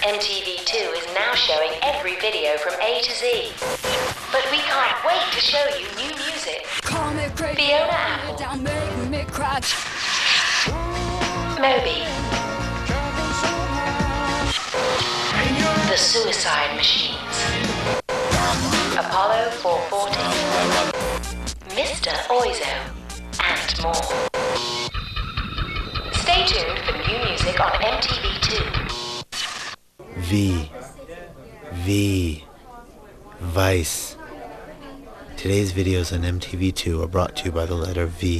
MTV2 is now showing every video from A to Z. But we can't wait to show you new music. Fiona Apple, Moby, The Suicide Machines, Apollo 440, Mr. Oizo, and more. Stay tuned for new music on MTV2. Vice. Today's videos on MTV2 are brought to you by the letter V.